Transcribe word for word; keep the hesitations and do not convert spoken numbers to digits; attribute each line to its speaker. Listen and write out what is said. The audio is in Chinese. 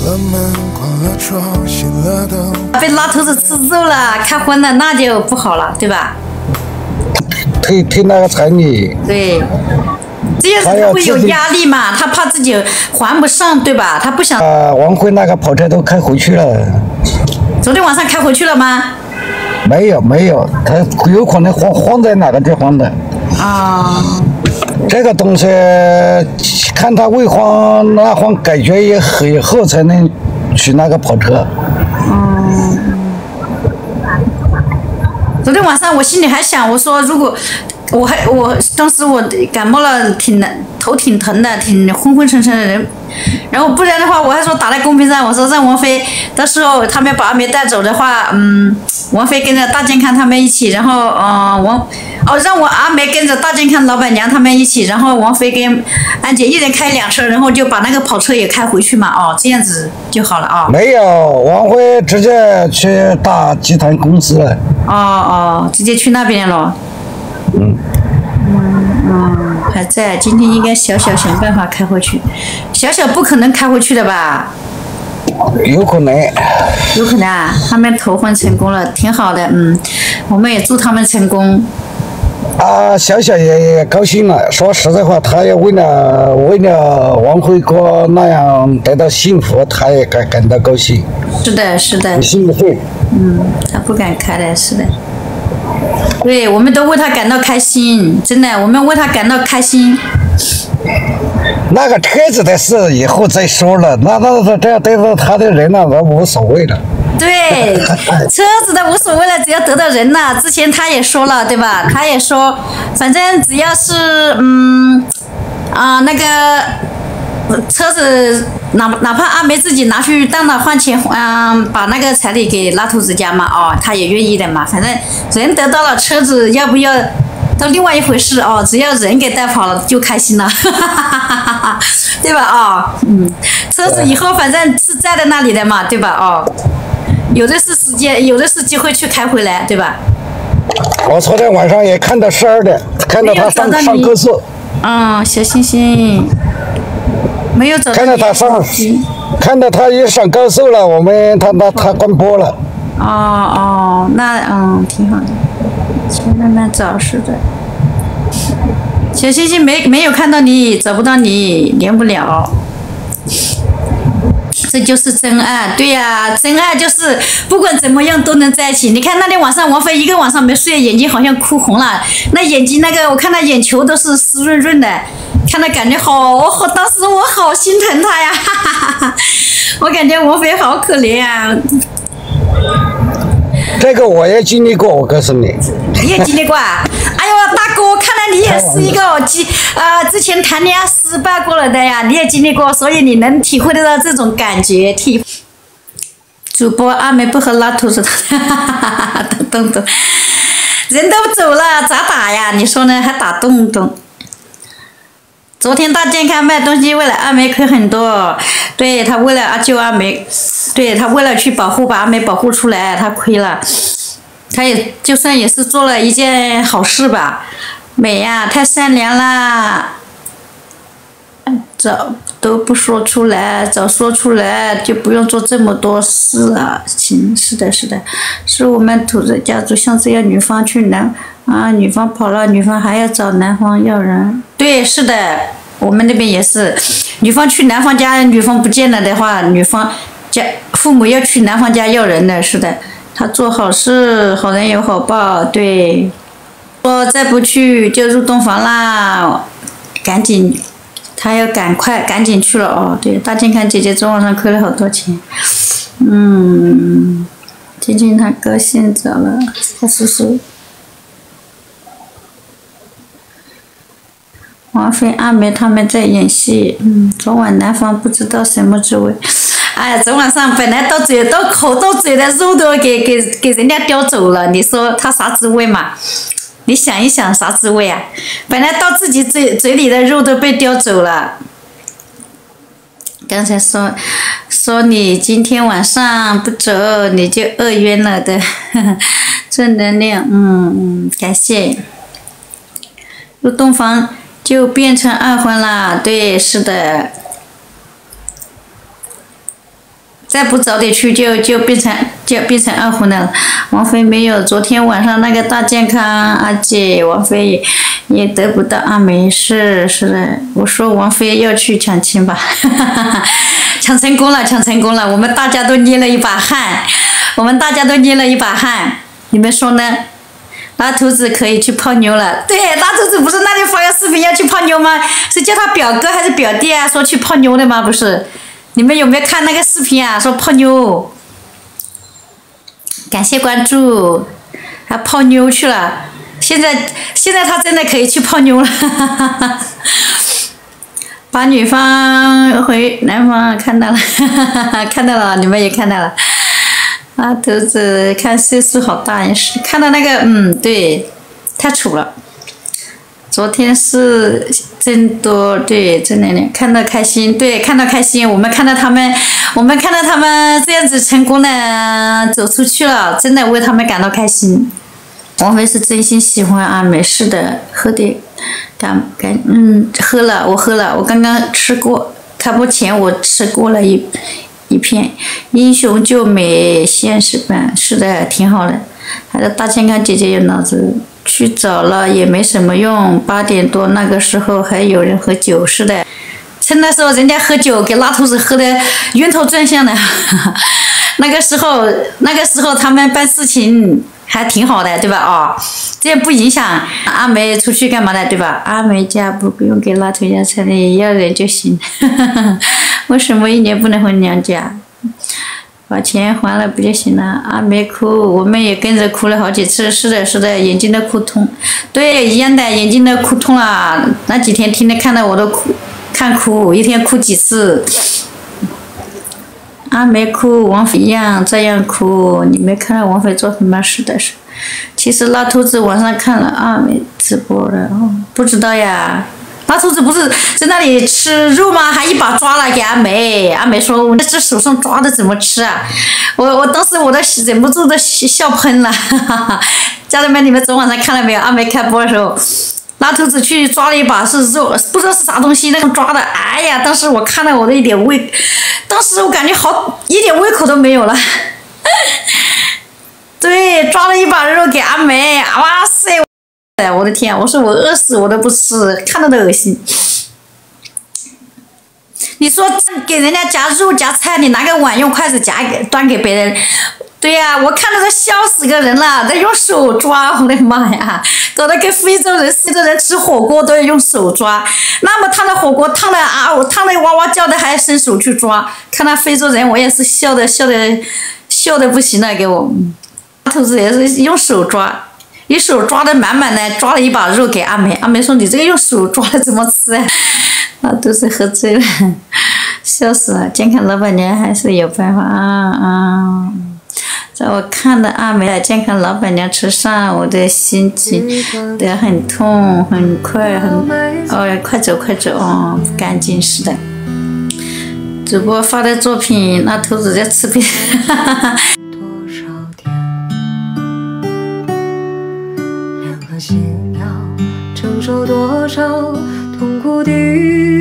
Speaker 1: 被拉头子吃肉了，开荤了，那就不好了，对吧？
Speaker 2: 退退那个彩礼。
Speaker 1: 对，这些人会有压力嘛？他怕自己还不上，对吧？他不想。
Speaker 2: 啊，王辉那个跑车都开回去了。
Speaker 1: 昨天晚上开回去了吗？
Speaker 2: 没有没有，他有可能放放在哪个地方的。
Speaker 1: 啊。
Speaker 2: 这个东西看他未婚那方感觉也很后才能取那个跑车。
Speaker 1: 嗯。昨天晚上我心里还想，我说如果我还我当时我感冒了，挺难，头挺疼的，挺昏昏沉沉的人。然后不然的话，我还说打在公屏上，我说让王菲到时候他们把阿梅带走的话，嗯，王菲跟着大健康他们一起，然后嗯、呃、王哦让我阿梅跟着大健康老板娘他们一起，然后王菲跟安姐一人开两车，然后就把那个跑车也开回去嘛，哦，这样子就好了啊。哦、
Speaker 2: 没有，王菲直接去大集团公司了。
Speaker 1: 哦哦，直接去那边了。
Speaker 2: 嗯。
Speaker 1: 嗯嗯，还在，今天应该小小想办法开回去，小小不可能开回去的吧？
Speaker 2: 有可能。
Speaker 1: 有可能啊，他们头婚成功了，挺好的，嗯，我们也祝他们成功。
Speaker 2: 啊，小小也也高兴了。说实在话，他也为了为了王辉哥那样得到幸福，他也感感到高兴。
Speaker 1: 是的，是的。
Speaker 2: 你信不信？
Speaker 1: 嗯，他不敢开的，是的。对，我们都为他感到开心，真的，我们为他感到开心。
Speaker 2: 那个车子的事以后再说了，那那那这样对付他的人了，那无所谓了。
Speaker 1: 对，车子的无所谓了，只要得到人了。之前他也说了，对吧？他也说，反正只要是嗯啊、呃、那个车子，哪哪怕阿梅自己拿去当了换钱，嗯、呃，把那个彩礼给拉头子家嘛，哦，他也愿意的嘛。反正人得到了，车子要不要到另外一回事哦。只要人给带跑了就开心了，对吧？哦，嗯，车子以后反正是在的那里的嘛，对吧？哦。有的是时间，有的是机会去开回来，对吧？
Speaker 2: 我昨天晚上也看到十二点，看到他上上高速。
Speaker 1: 嗯，小星星，没有找到。
Speaker 2: 看到他上，看到他一上高速了，我们他他他关播了。
Speaker 1: 哦哦，那嗯挺好的，先慢慢找是的。小星星没没有看到你，找不到你，连不了。这就是真爱，对呀、啊，真爱就是不管怎么样都能在一起。你看那天晚上王菲一个晚上没睡，眼睛好像哭红了，那眼睛那个我看她眼球都是湿润润的，看她感觉好好，当时我好心疼她呀，哈哈哈，我感觉王菲好可怜啊。
Speaker 2: 这个我也经历过，我告诉你。
Speaker 1: 你也经历过啊？哎呦，大哥，看来你也是一个经呃之前谈恋爱失败过了的呀，你也经历过，所以你能体会得到这种感觉。体主播阿梅不和拉头子，哈哈哈哈，打洞洞，人都走了，咋打呀？你说呢？还打洞洞？昨天大健康卖东西，为了阿梅亏很多，对他为了救阿梅，对他为了去保护把阿梅保护出来，他亏了。他也就算也是做了一件好事吧，美呀，太善良啦，早都不说出来，早说出来就不用做这么多事了。行，是的，是的，是我们土子家族像这样，女方去男啊，女方跑了，女方还要找男方要人。对，是的，我们那边也是，女方去男方家，女方不见了的话，女方家父母要去男方家要人的，是的。他做好事，好人有好报。对，说再不去就入洞房啦，赶紧，他要赶快赶紧去了哦。对，大健康姐姐昨晚上亏了好多钱，嗯，今天他高兴着了，他叔叔。王菲、阿梅他们在演戏，嗯，昨晚男方不知道什么滋味。哎呀，昨晚上本来到嘴到口到嘴的肉都给给给人家叼走了，你说他啥滋味嘛？你想一想啥滋味啊？本来到自己嘴嘴里的肉都被叼走了。刚才说说你今天晚上不走你就饿晕了的，呵呵，正能量，嗯嗯，感谢。入洞房就变成二婚啦，对，是的。 再不早点去就就变成就变成二婚了。王菲没有昨天晚上那个大健康，阿姐王菲也得不到啊，没事是的。我说王菲要去抢亲吧，抢成功了，抢成功了，我们大家都捏了一把汗，我们大家都捏了一把汗，你们说呢？拉兔子可以去泡妞了，对，拉兔子不是那里发个视频要去泡妞吗？是叫他表哥还是表弟啊？说去泡妞的吗？不是。你们有没有看那个视频啊？说泡妞，感谢关注，他泡妞去了。现在现在他真的可以去泡妞了，把女方回男方看到了，看到了，你们也看到了。啊，兔子看岁数好大也是，看到那个嗯，对，太丑了。昨天是真多，对，真的看到开心，对，看到开心，我们看到他们，我们看到他们这样子成功的走出去了，真的为他们感到开心。王菲是真心喜欢阿美，是的，喝的，感感嗯，喝了，我喝了，我刚刚吃过，开播前我吃过了一一片，英雄救美现实版，是的，挺好的。还有大健康姐姐有脑子。去早了也没什么用，八点多那个时候还有人喝酒，是的，趁那时候人家喝酒给拉兔子喝的晕头转向的，那个时候那个时候他们办事情还挺好的，对吧？哦，这样不影响阿梅出去干嘛的，对吧？阿梅家不不用给拉兔家彩礼，要人就行，为什么一年不能回娘家？把钱还了不就行了？阿梅哭，我们也跟着哭了好几次。是的，是的，眼睛都哭痛。对，一样的，眼睛都哭痛了。那几天天天看到我都哭，看哭，一天哭几次。阿梅哭，王菲一样这样哭。你没看到王菲做什么事的是？其实拉兔子晚上看了阿梅直播了，哦，不知道呀。拉兔子不是在那里吃肉吗？还一把抓了给阿梅，阿梅说：“我这手上抓的怎么吃啊？”我我当时我都忍不住都笑喷了。哈哈，家人们，你们昨晚上看了没有？阿梅开播的时候，拉兔子去抓了一把是肉，不知道是啥东西，那种抓的，哎呀！当时我看了我都一点胃，当时我感觉好一点胃口都没有了。对，抓了一把肉给阿梅，哇塞！我的天，我说我饿死我都不吃，看到都恶心。你说给人家夹肉夹菜，你拿个碗用筷子夹给端给别人，对呀、啊，我看到都笑死个人了，在用手抓，我的妈呀，搞得跟非洲人、非洲人吃火锅都要用手抓，那么烫的火锅烫的啊，我烫的哇哇叫的还伸手去抓，看到非洲人我也是笑的笑的笑的不行了，给我，兔子也是用手抓。一手抓的满满的，抓了一把肉给阿梅。阿梅说：“你这个用手抓的怎么吃啊？”啊，都是喝醉了，笑死了。健康老板娘还是有办法啊啊！在我看到阿梅的健康老板娘吃上，我的心情都很痛，很快，很哦，快走快走哦，不干净似的。主播发的作品，那兔子在吃别人。
Speaker 3: 心要承受多少痛苦的